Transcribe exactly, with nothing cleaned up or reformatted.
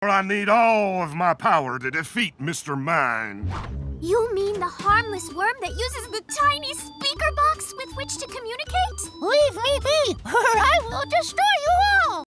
or I need all of my power to defeat Mister Mind. You mean the harmless worm that uses the tiny speaker box with which to communicate? Leave me be, or I will destroy